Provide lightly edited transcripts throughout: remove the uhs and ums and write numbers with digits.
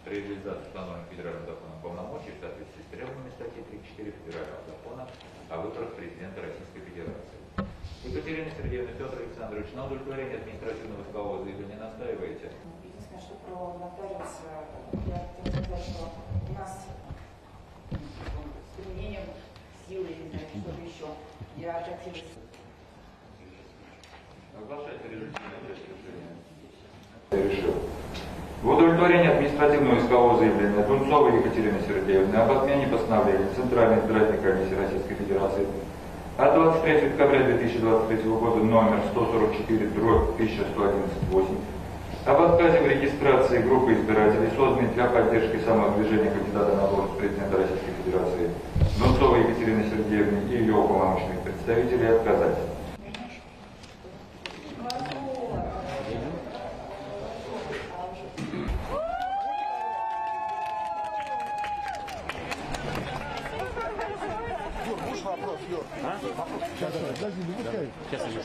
реализации установленных федеральным законом полномочий в соответствии с требованиями статьи 34 федерального закона о выборах президента Российской Федерации. Екатерина Сергеевна, Петр Александрович, на удовлетворение административного искового заявления настаиваете? Единственное, что про нотариуса, я хотела сказать, что у нас с применением силы, не знаю, что-то еще, я обратилась. Оглашайте результаты решения. Решил. В удовлетворение административного искового заявления Дунцовой Екатерины Сергеевны об отмене постановления Центральной избирательной комиссии Российской Федерации от 23 декабря 2023 года номер 144/1111-8 об отказе в регистрации группы избирателей, созданной для поддержки самовыдвижения кандидата на должность президента Российской Федерации Дунцовой Екатерины Сергеевны и ее уполномоченных представителей отказать. Вопрос, Юр. Сейчас я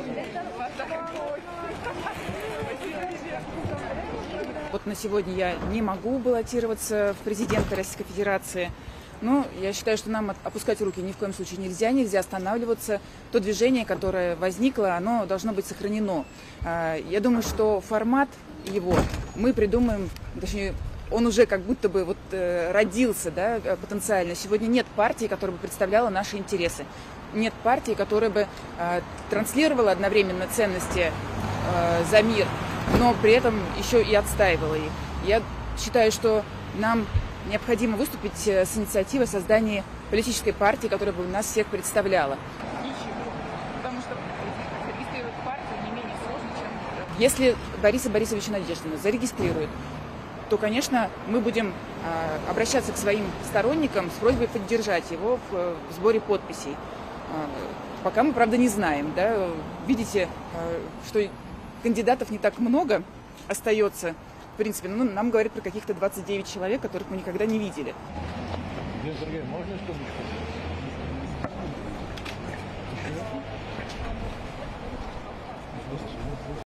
Вот на сегодня я не могу баллотироваться в президенты Российской Федерации. Но я считаю, что нам опускать руки ни в коем случае нельзя останавливаться. То движение, которое возникло, оно должно быть сохранено. Я думаю, что формат его мы придумаем, точнее, он уже как будто бы вот родился, да, потенциально. Сегодня нет партии, которая бы представляла наши интересы. Нет партии, которая бы транслировала одновременно ценности за мир, но при этом еще и отстаивала их. Я считаю, что нам необходимо выступить с инициативой создания политической партии, которая бы нас всех представляла. Потому что зарегистрировать партию не менее сложно, чем... Если Бориса Борисовича Надеждина зарегистрируют, то, конечно, мы будем обращаться к своим сторонникам с просьбой поддержать его в сборе подписей. Пока мы, правда, не знаем. Да? Видите, что кандидатов не так много остается. В принципе, ну, нам говорят про каких-то 29 человек, которых мы никогда не видели. Сергей, можно что-нибудь?